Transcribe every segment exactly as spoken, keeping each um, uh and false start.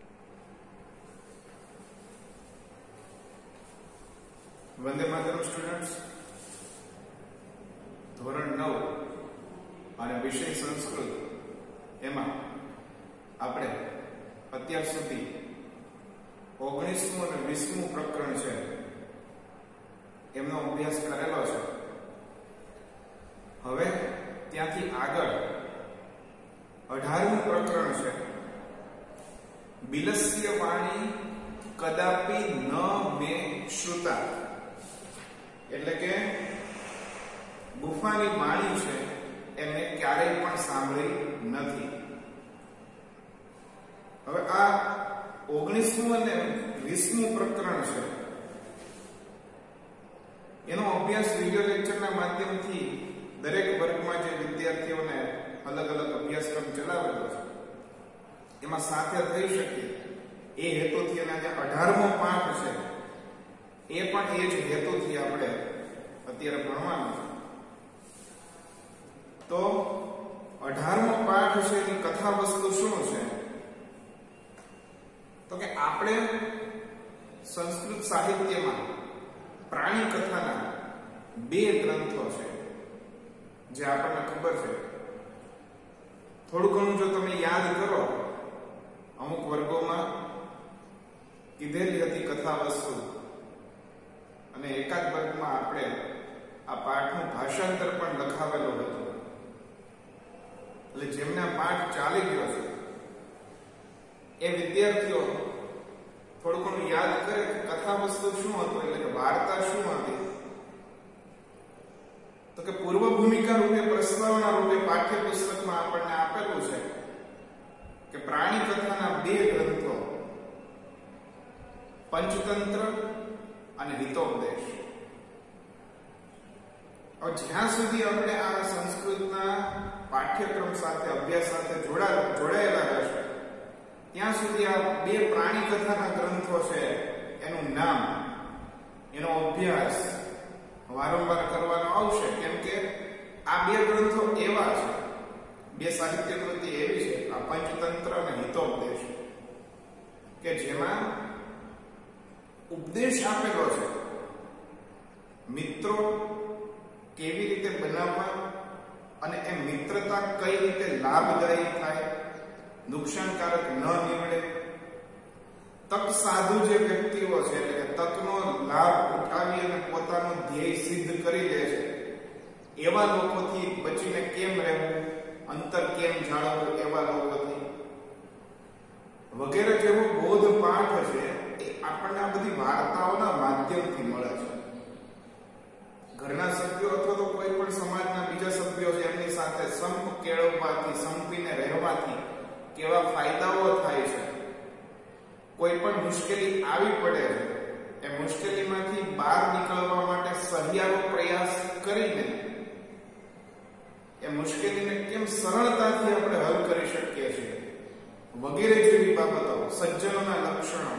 Vande Mataram students, ધોરણ નવ અને વિષય સંસ્કૃત એમાં આપણે અત્યાર સુધી ઓગણીસમું અને વીસમું પ્રકરણ છે એમનો અભ્યાસ કરેલો છે. હવે ત્યાંથી આગળ અઢારમું પ્રકરણ છે, બિલસ્ય વાણી કદાપી ન મે શ્રુતા, એટલે કે ગુફાની વાણી છે એ મેં ક્યારેય પણ સાંભળી નથી. હવે આ ઓગણીસમું અને વીસમું પ્રકરણ છે એનો અભ્યાસ વિડિયો લેક્ચરના માધ્યમથી દરેક વર્ગમાં જે વિદ્યાર્થીઓને અલગ અલગ અભ્યાસક્રમ ચલાવેલો છે એમાં સાથે થઈ શકે એ હેતુથી અને જે અઢારમો પાઠ છે એ પણ એ જ હેતુથી આપણે અત્યારે ભણવાનું છે. તો અઢારમો પાઠ છે એની કથા વસ્તુ શું છે? તો કે આપણે સંસ્કૃત સાહિત્યમાં પ્રાણી કથાના બે ગ્રંથો છે જે આપણને ખબર છે. થોડું ઘણું જો તમે યાદ કરો, અમુક વર્ગોમાં કીધેલી હતી કથા વસ્તુ અને એકાદ વર્ગમાં આપણે આ પાઠનું ભાષાંતર પણ લખાવેલું હતું. એટલે જેમને પાઠ ચાલી ગયો છે એ વિદ્યાર્થીઓ થોડું ઘણું યાદ કરે કે કથા વસ્તુ શું હતું, એટલે કે વાર્તા શું હતી. તો કે પૂર્વ ભૂમિકા રૂપે પ્રસ્તાવના રૂપે પાઠ્યપુસ્તકમાં આપણને આપેલું છે કે પ્રાણી કથાના બે ગ્રંથો પંચતંત્ર અને હિતોપદેશ. હવે જ્યાં સુધી આપણે આ સંસ્કૃતના પાઠ્યક્રમ સાથે અભ્યાસ સાથે જોડાયેલા રહેશે ત્યાં સુધી આ બે પ્રાણી કથાના ગ્રંથો છે એનું નામ, એનો અભ્યાસ વારંવાર કરવાનો આવશે. કેમ કે આ બે ગ્રંથો એવા છે, બે સાહિત્ય કૃતિ એવી છે, આ પંચતંત્ર અને હિતોપદેશ, કે જેમાં ઉપદેશ આપેલો છે મિત્રો કેવી રીતે બનાવવા અને એ મિત્રતા કઈ રીતે લાભદાયી થાય, નુકસાનકારક ન નીવડે. તક સાધુ જે વ્યક્તિઓ છે એટલે કે તકનો લાભ ઉઠાવી અને પોતાનો ધ્યેય સિદ્ધ કરી લે છે એવા લોકોથી બચીને કેમ રહેવું, અંતર કેમ જાળવવું એવા લોકોથી વગેરે જેવો બોધ પાઠ છે એ આપણને આ બધી વાર્તાઓના માધ્યમથી મળે છે. ઘરના સભ્યો અથવા તો કોઈ પણ સમાજના બીજા સભ્યો છે એમની સાથે સંપ કેળવવાથી, સંપીને રહેવાથી કેવા ફાયદાઓ થાય છે. કોઈ પણ મુશ્કેલી આવી પડે એ મુશ્કેલીમાંથી બહાર નીકળવા માટે સહિયારો પ્રયાસ કરીને એ મુશ્કેલીને કેમ સરળતાથી આપણે હલ કરી શકીએ છીએ વગેરે જેવી બાબતો, સજ્જનોના લક્ષણો,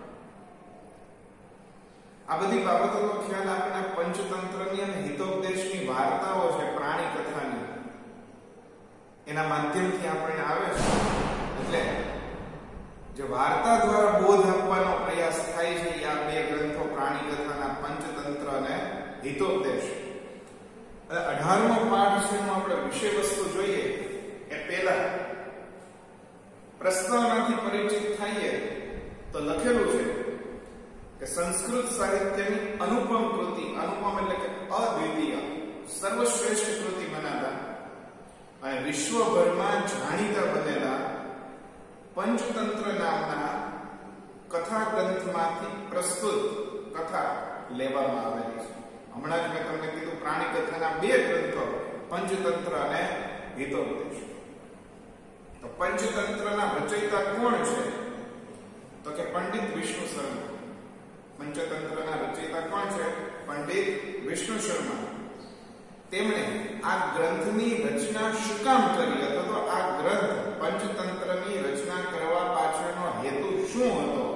આ બધી બાબતોનો ખ્યાલ આપણે પંચતંત્રની અને હિતોપદેશની વાર્તાઓ છે પ્રાણી કથાની એના માધ્યમથી આપણને આવે છે. એટલે જે વાર્તા દ્વારા બોધ આપવાનો પ્રયાસ થાય છે એ આ બે ગ્રંથો પ્રાણી કથાના પંચતંત્ર અને હિતોપદેશ. અઢારમો પાઠ છે એનો આપણે વિષય વસ્તુ જોઈએ એ પહેલા પ્રસ્તાવનાથી પરિચિત થઈએ તો લખેલું છે કે સંસ્કૃત સાહિત્યની અનુપમ કૃતિ, અનુપમ એટલે કે અદ્વિતીય, સર્વશ્રેષ્ઠ કૃતિ બનાતા અને વિશ્વભરમાં જાણીતા બનેલા પંચતંત્ર નામના કથા ગ્રંથમાંથી પ્રસ્તુત કથા લેવામાં આવેલી છે. હમણાં જ મેં તમને કીધું પ્રાણી કથાના બે ગ્રંથો પંચતંત્ર અને હિતોપદેશ. તો પંચતંત્રના રચયિતા કોણ છે? તો કે પંડિત વિષ્ણુ શર્મા. પંચતંત્રના રચયિતા કોણ છે? પંડિત વિષ્ણુ શર્મા. તેમણે આ ગ્રંથની રચના શું કામ કરી, અથવા તો આ ગ્રંથ પંચતંત્રની રચના કરવા પાછળનો હેતુ શું હતો?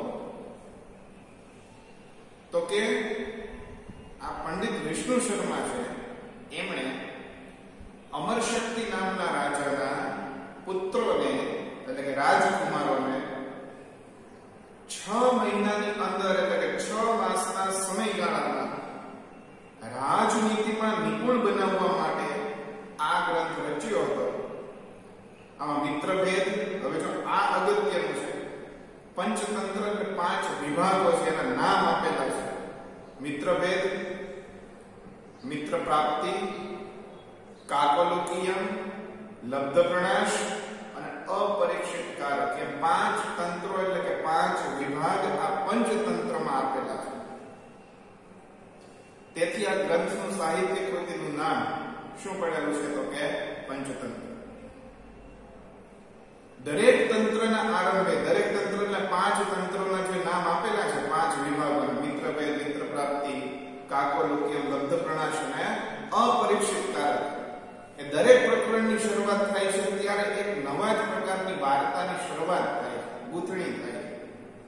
તો કે આ પંડિત વિષ્ણુ શર્મા છે એમણે અમરશક્તિ નામના રાજાના પુત્રોને એટલે કે રાજકુમારોને મહિનાની અંદર એટલે કે છ માસના સમયગાળામાં રાજનીતિમાં નિપુણ બનાવવા માટે આ ગ્રંથ રચ્યો હતો. આમાં મિત્રભેદ, હવે જો આ અગત્યનું છે, પંચતંત્ર એટલે પાંચ વિભાગો છે, એના નામ આપેલા છે. મિત્રભેદ, મિત્ર પ્રાપ્તિ, કાકોલોકીયમ, લબ્ધપ્રણાશ અને અપરીક્ષિત કારક એમ પાંચ તંત્રો એટલે કે પાંચ વિભાગ આ પંચતંત્રમાં આપેલા છે. તેથી આ ગ્રંથનું સાહિત્ય કૃતિનું નામ શું પડેલું છે તો કે પંચતંત્ર. દરેક તંત્રના આરંભે, દરેક તંત્રના પાંચ તંત્રોના જે નામ આપેલા છે, પાંચ વિભાગો, મિત્રભેદ, મિત્ર પ્રાપ્તિ, કાકોલોકીયમ, લબ્ધપ્રણાશ અને અપરીક્ષિત કારક, એ દરેક પ્રકરણની શરૂઆત થાય છે ત્યારે એક નવા જ પ્રકારની વાર્તાની શરૂઆત થાય છે, ગૂંથણી થાય છે.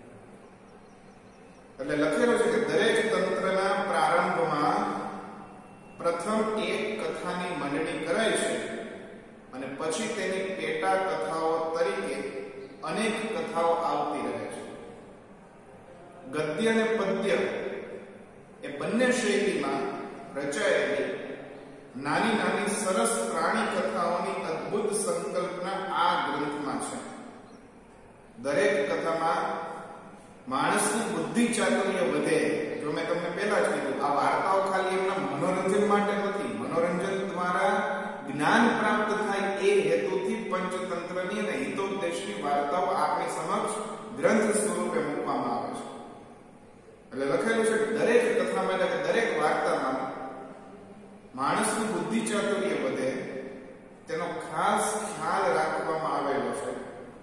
એટલે લખેલું છે કે દરેક તંત્રના પ્રારંભમાં પ્રથમ એક કથાની મંડળી કરાય છે અને પછી તેની પેટા કથાઓ તરીકે અનેક કથાઓ આવતી રહે છે. ગદ્ય અને પદ્ય એ બંને શૈલીમાં રચાયેલી નાની નાની સરસ પ્રાણી કથાઓની અદ્ભુત સંકલ્પના આ ગ્રંથમાં છે. દરેક કથામાં માણસની બુદ્ધિ ચાતુર્ય વધે. જો મેં તમને પહેલા જ કીધું, આ વાર્તાઓ ખાલી એમના મનોરંજન માટે નથી, મનોરંજન દ્વારા જ્ઞાન પ્રાપ્ત થાય એ હેતુથી પંચતંત્રની અને હિતોપદેશની વાર્તાઓ આપણી સમક્ષ ગ્રંથ સ્વરૂપે મૂકવામાં આવે છે. એટલે લખેલું છે કે દરેક કથામાં એટલે કે દરેક વાર્તામાં માણસની બુદ્ધિ ચાતુર્ય વધે તેનો ખાસ ખ્યાલ રાખવામાં આવેલો છે.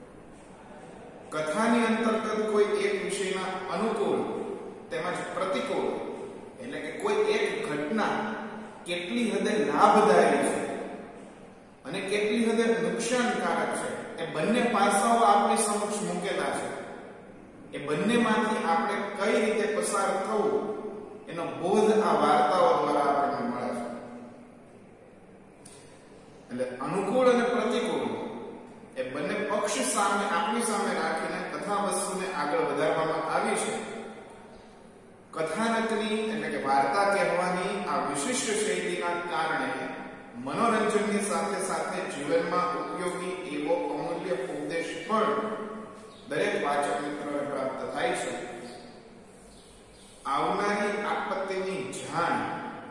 કથાની અંતર્ગત કોઈ એક વિષયના અનુકૂળ તેમજ પ્રતિકૂળ એટલે કે કોઈ એક ઘટના કેટલી હદે લાભદાયી છે અને કેટલી હદે નુકસાનકારક છે એ બંને પાસાઓ આપણી સમક્ષ મૂકેલા છે. એ બંનેમાંથી આપણે કઈ રીતે પસાર થવું એનો બોધ આ વાર્તાઓ દ્વારા આપણને મળે છે. એટલે અનુકૂળ અને પ્રતિકૂળ એ બંને પક્ષ સામે આપણી સામે રાખીને કથા વસ્તુને આગળ વધારવામાં આવી છે. કથાનકની એટલે કે વાર્તા કહેવાની આ વિશિષ્ટ શૈલીના કારણે મનોરંજનની સાથે સાથે જીવનમાં ઉપયોગી એવો અમૂલ્ય ઉપદેશ પણ દરેક વાચક મિત્રોને પ્રાપ્ત થાય છે. આવનારી આપત્તિની જાણ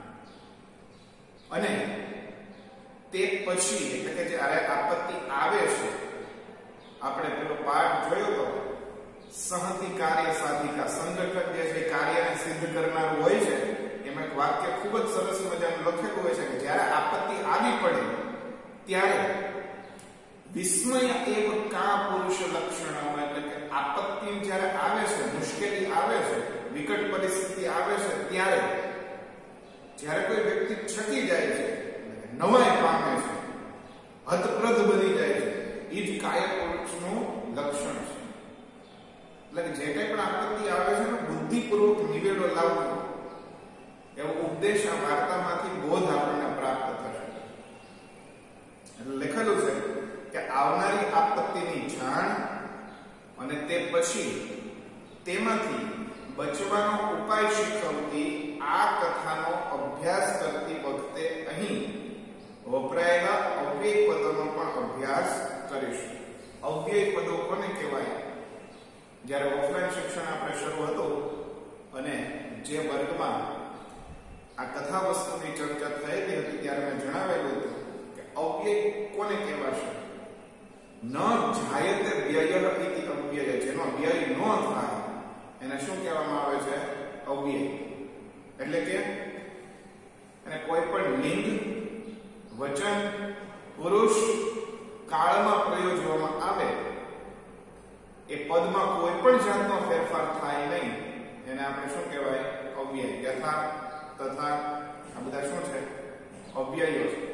અને તે પછી એટલે કે જ્યારે આપત્તિ આવે છે, આપણે પેલો પાઠ જોયો તો સહતિ કાર્ય સાધિકા, સંગઠન જે છે કાર્યને સિદ્ધ કરનારું હોય છે, એમાં એક વાક્ય ખૂબ જ સરસ મજાનું લખેલું હોય છે કે જ્યારે આપત્તિ આવી પડે ત્યારે વિસ્મય એવ કા પુરુષ લક્ષણ, એટલે કે આપત્તિ જ્યારે આવે છે, મુશ્કેલી આવે છે, વિકટ પરિસ્થિતિ આવે છે, ત્યારે જ્યારે કોઈ વ્યક્તિ છકી જાય છે, નવાઈ પામે છે, હતપ્રદ બની જાય છે, એ જ કાય પુરુષનું લક્ષણ છે. એટલે કે જે કંઈ પણ આપત્તિ આવે છે ને બુદ્ધિપૂર્વક નિવેડો લાવવો એવો ઉપદેશ આ વાર્તામાંથી બોધ આપણને પ્રાપ્ત થશે. એટલે લખેલું છે કે આવનારી આપત્તિની જાણ અને તે પછી તેમાંથી બચવાનો ઉપાય શીખવતી આ કથાનો અભ્યાસ કરતી વખતે અહીં વપરાયેલા અવ્યય પદોનો પણ અભ્યાસ કરીશું. અવ્યય પદો કોને કહેવાય? જ્યારે ઓફલાઈન શિક્ષણ આપણે શરૂ હતું અને જે વર્ગમાં આ કથા વસ્તુની ચર્ચા થયેલી હતી ત્યારે મેં જણાવેલું હતું કે અવ્યય કોને કહેવાશે? ન જાયતે વ્યય ઇતિ અવ્યય, જેનો વ્યય ન થાય એને શું કહેવામાં આવે છે? અવ્યય. એટલે કે એને કોઈ પણ લિંગ, વચન, પુરુષ, કાળમાં પ્રયોજવામાં આવે એ પદમાં કોઈ પણ જાતનો ફેરફાર થાય નહીં એને આપણે શું કહેવાય? અવ્યય. યથા, તથા, આ બધા શું છે? અવ્યયો છે.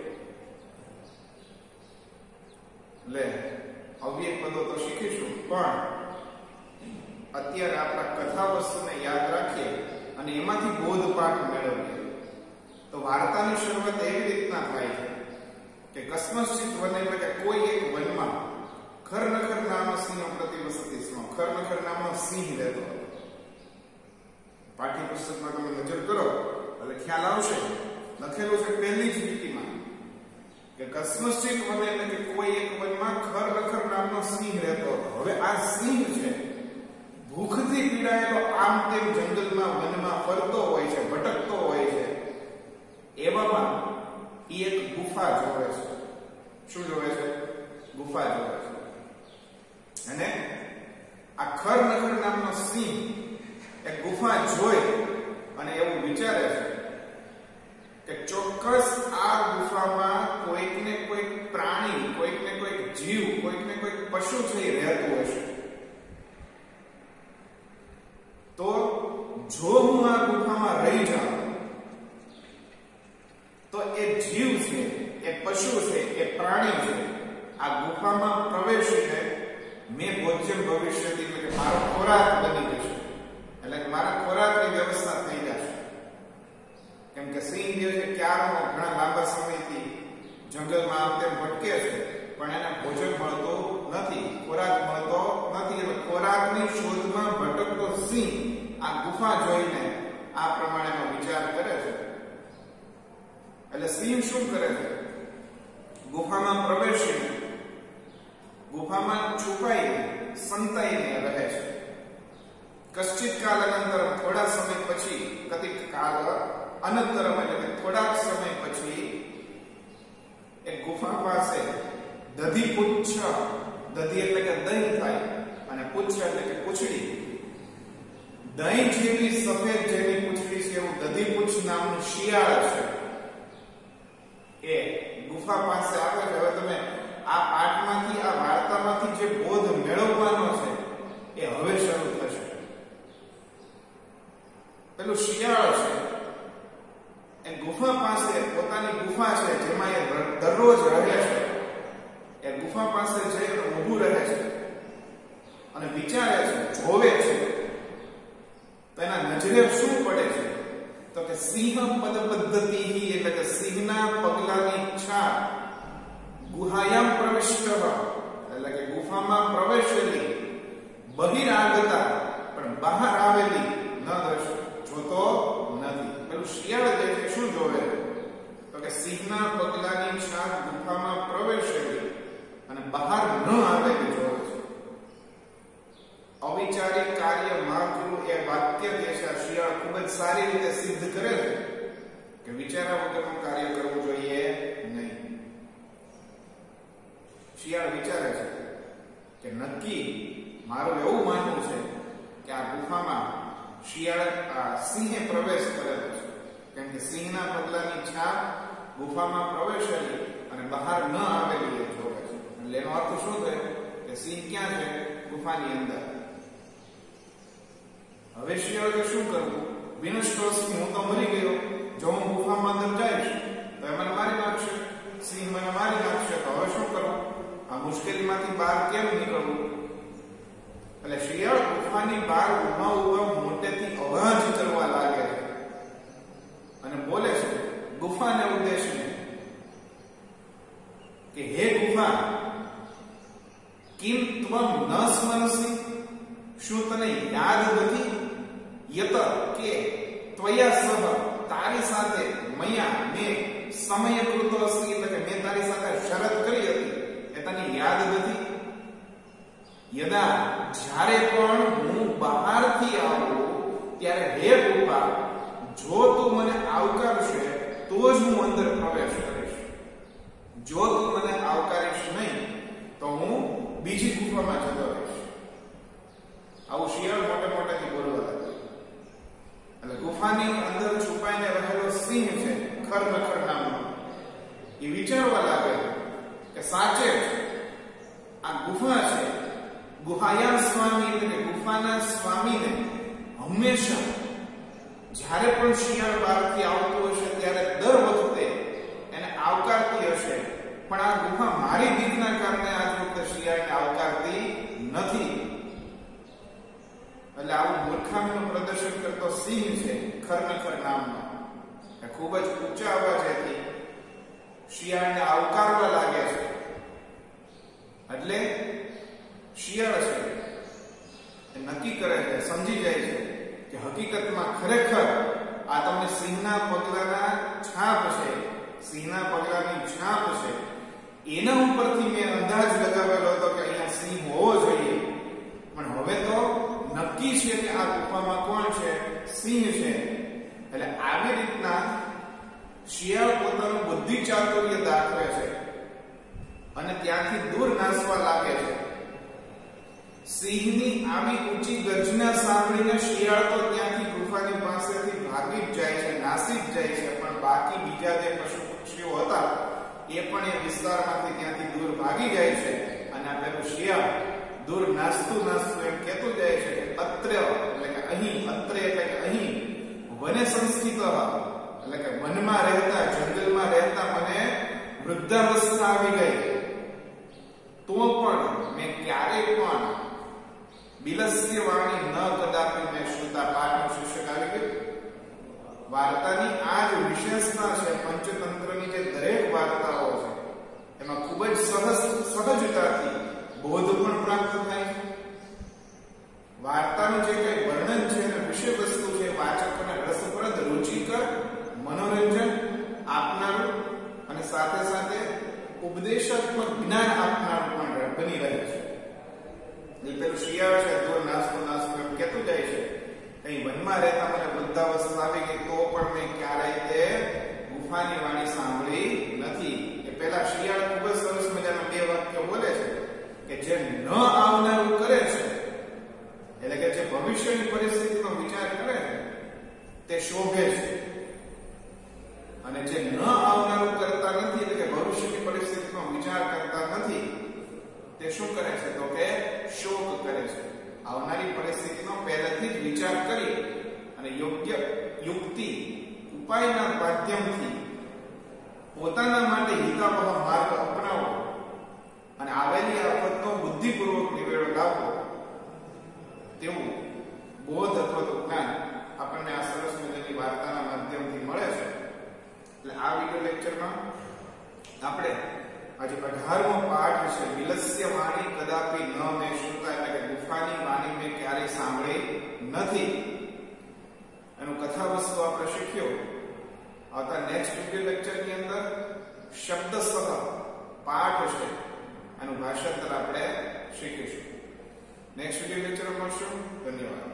એટલે અવ્યય પદો તો શીખીશું, પણ અત્યારે આપણા કથા વસ્તુને યાદ રાખીએ અને એમાંથી બોધપાઠ મેળવીએ. તો વાર્તાની શરૂઆત એવી રીતના થાય છે કે કસ્મશ્ચિત વન એટલે કે કોઈ એક વનમાં ખરનખર નામ સિંહ પ્રતિવસતિ સ્મ. ખરનખર નામનો સિંહ રહેતો હતો. પાઠ્યપુસ્તકમાં તમે નજર કરો એટલે ખ્યાલ આવશે. લખેલું છે પહેલી જ લીટીમાં કે કસ્મશ્ચિત વને એટલે કે કોઈ એક વનમાં ખરનખર નામનો સિંહ રહેતો હતો. હવે આ સિંહ છે ભૂખથી પીડાયેલો આમ તેમ જંગલમાં વનમાં ફરતો હોય છે, ભટકતો હોય છે. એવામાં એ એક ગુફા જોવે છે. શું જોવે છે? ગુફા જોવે છે. અને આ ખરનખર નામનો સિંહ એક ગુફા જોઈ અને એવું વિચારે છે કે ચોક્કસ આ ગુફામાં કોઈક ને કોઈક પ્રાણી, કોઈક ને કોઈક જીવ, કોઈક ને કોઈક પશુ છે રહેતું હશે. તો જો હું આ ગુફામાં રહી જાઉં તો એ જીવ છે, એ પશુ છે, એ પ્રાણી છે, આ ગુફામાં પ્રવેશીને મેં ભોજન ભવિષ્યથી એટલે કે મારો ખોરાક બની જશે. એટલે કે મારા ખોરાકની વ્યવસ્થા થઈ જશે. કેમ કે સિંહ જે છે ક્યારનો ઘણા લાંબા સમયથી જંગલમાં આમ તેમ ભટકે છે, પણ એને ભોજન મળતું નથી, ખોરાક મળતો નથી. એટલે ખોરાકની શોધમાં ભટકતો સિંહ આ ગુફા જોઈને આ પ્રમાણેનો વિચાર કરે છે. એટલે સિંહ શું કરે છે? ગુફામાં પ્રવેશીને ગુફામાં છુપાઈને સંતાઈને રહે છે. કશ્ચિત કાલ અનંતર, થોડા સમય પછી, કતિક કાલ અનંતરમ એટલે કે થોડાક સમય પછી એક ગુફા પાસે દધી પુચ્છ, દધી એટલે કે દહીં થાય અને પુચ્છ એટલે કે પૂંછડી, દહીં જેવી સફેદ જેવી પૂંછડી છે એવું દધી પુચ્છ નામનું શિયાળ છે. એ ગુફા પાસે આવે છે. હવે તમે આ પાઠમાંથી, આ વાર્તામાંથી જે બોધ મેળવવાનો છે એ હવે શરૂ થશે. પેલું શિયાળ છે એ ગુફા પાસે, પોતાની ગુફા છે જેમાં એ દરરોજ રહે છે, એ ગુફા પાસે જઈને ઊભું રહે છે અને વિચારે છે, જોવે છે. તો એના નજરે શું પડે છે? તો કે સિંહ પદ પદ્ધતિ એટલે કે સિંહના પગલાની છાપ ગુહાયામ પ્રવિષ્ટ, એટલે કે ગુફામાં પ્રવેશેલી, બહિરાગતા પણ બહાર આવેલી ન દર્શ જોતો નથી. પેલું શિયાળ જે છે શું જોવે? તો કે સિંહના પગલાની છાપ ગુફામાં પ્રવેશેલી અને બહાર ન આવેલી જોવે છે. અવિચારી કાર્ય માર્ગનું એ વાક્ય જે છે શિયાળ ખૂબ જ સારી રીતે સિદ્ધ કરે છે કે વિચારા વગરનું કાર્ય કરવું જોઈએ નહીં. શિયાળ વિચારે છે કે નક્કી મારું એવું માનવું છે કે આ ગુફામાં શિયાળ આ સિંહે પ્રવેશ કરેલો છે. કેમ કે સિંહના પગલાની છાપ ગુફામાં પ્રવેશેલી અને બહાર ન આવેલી એ જોવે છે. એટલે એનો અર્થ શું થયો કે સિંહ ક્યાં છે? ગુફાની અંદર. હવે શિયાળે શું કરવું? વિનષ્ટોસ્મિ, હું તો મરી ગયો. જો હું ગુફામાં અંદર જઈશ તો એ મને મારી નાખશે, સિંહ મને મારી નાખશે. તો હવે શું કરવું? આ મુશ્કેલીમાંથી બહાર કેમ નીકળવું? એટલે શિયાળ ગુફાની બહાર ઉભા ઉભા મોટેથી અવાજ કરવા લાગે છે અને બોલે છે ગુફાને ઉદ્દેશીને કે હે ગુફા, કિમ ત્વમ ન સ્મરસી, શું તને યાદ નથી? યત કે ત્વયા સહ, તારી સાથે, મયા મેં સમય કૃતો અસ્તિ એટલે કે મેં તારી સાથે શરત કરી હતી એ તને યાદ નથી? યદા, જ્યારે પણ હું બહારથી આવું ત્યારે હે ગુફા, જો તું મને આવકારશે તો જ હું અંદર પ્રવેશ કરીશ. જો તું મને આવકારીશ નહીં તો હું બીજી ગુફામાં જતો રહીશ. આવું શિયાળ મોટે મોટેથી બોલવા લાગ્યો. એટલે ગુફાની અંદર છુપાઈને રહેલો સિંહ છે ખરનખર નામનો, એ વિચારવા લાગે કે સાચે આ ગુફા છે, ગુહાયા સ્વામી એટલે કે ગુફાના સ્વામીને હંમેશા જ્યારે પણ શિયાળ બહારથી આવતું હશે ત્યારે દર વખતે એને આવકારતી હશે, પણ આ ગુફા મારી બીકના કારણે આજ વખતે શિયાળને આવકારતી નથી. એટલે આવું મૂર્ખામીનું પ્રદર્શન કરતો સિંહ છે ખરનખર નામનો, એ ખૂબ જ ઊંચા અવાજેથી શિયાળને આવકારવા લાગે છે. એટલે શિયાળ છે એ નક્કી કરે છે, સમજી જાય છે કે હકીકતમાં ખરેખર આ તમને સિંહના પગલાના છાપ છે, સિંહના પગલાની છાપ છે, એના ઉપરથી મેં અંદાજ લગાવેલો હતો કે અહીંયા સિંહ હોવો જોઈએ, પણ હવે તો નક્કી છે કે આ ગુફામાં કોણ છે? સિંહ છે. એટલે આવી રીતના શિયાળ પોતાનું બુદ્ધિ ચાતુર્ય દાખવે છે અને ત્યાંથી દૂર નાસવા લાગે છે. સિંહની આવી ઊંચી ગર્જના સાંભળીને શિયાળ તો ત્યાંથી ગુફાની પાસેથી ભાગી જ જાય છે, નાસી જ જાય છે, પણ બાકી બીજા જે પશુ પક્ષીઓ હતા એ પણ એ વિસ્તારમાંથી ત્યાંથી દૂર ભાગી જાય છે. અને આ પેલું શિયાળ દૂર નાસતું નાસતું એમ કહેતું જાય છે કે અત્ર એટલે કે અહીં, અત્ર એટલે કે અહીં, વને સંસ્થિત એટલે કે વનમાં રહેતા, જંગલમાં રહેતા મને વૃદ્ધાવસ્થા આવી ગઈ, તો પણ મેં ક્યારેય પણ બિલસ્ય વાણી ન કદાપી મેં શ્રુતા. પાઠનું શીર્ષક આવી ગયું. વાર્તાની આ જ વિશેષતા છે. પંચતંત્રની જે દરેક વાર્તાઓ છે એમાં ખૂબ જ સહજ સહજતાથી બોધ પણ પ્રાપ્ત થાય છે. વાર્તાનું જે કઈ વર્ણન છે અને વિષય વસ્તુ છે વાચકોને રસપ્રદ, રુચિકર, મનોરંજન આપનારું અને સાથે સાથે ઉપદેશાત્મક જ્ઞાન આપનારું પણ બની રહે છે. પેલું શિયાળ છે દૂર નાસતો નાસતો એમ કહેતું જાય છે કઈ વનમાં રહેતા મને વૃદ્ધાવસ્થા આવી ગઈ, તો પણ મેં ક્યારેય તે ગુફાની વાણી સાંભળી નથી. એ પેલા શિયાળ ખૂબ જ સરસ મજાના બે વાક્યો બોલે છે કે જે ન આવનારું કરે છે, એટલે કે જે ભવિષ્યની પરિસ્થિતિનો વિચાર કરે છે તે શોભે છે, અને જે ન આવનારું કરતા નથી એટલે કે ભવિષ્યની પરિસ્થિતિનો વિચાર કરતા નથી તે શું કરે છે? તો કે શોક કરે છે. આવનારી પરિસ્થિતિનો પહેલેથી જ વિચાર કરી અને યોગ્ય યુક્તિ ઉપાયના માધ્યમથી પોતાના માટે હિતાવહ માર્ગ અપનાવો અને આવેલી આફતનો બુદ્ધિપૂર્વક નિવેડો લાવવો, તેવું બોધ અથવા તો જ્ઞાન આપણને આ સરસ મજાની વાર્તાના માધ્યમથી મળે છે. એટલે આ વિડિયો લેક્ચરમાં આપણે આજે અઢારમો પાઠ છે બિલસ્ય વાણી કદાપી ન મેં શ્રુતા એટલે કે ગુફાની વાણી મેં ક્યારેય સાંભળી નથી એનું કથા વસ્તુ આપણે શીખ્યો. આવતા નેક્સ્ટ વિડિયો લેક્ચરની અંદર શબ્દસહ પાઠ છે એનું ભાષાંતર આપણે શીખીશું. નેક્સ્ટ વિડિયો લેક્ચરમાં મળશું. ધન્યવાદ.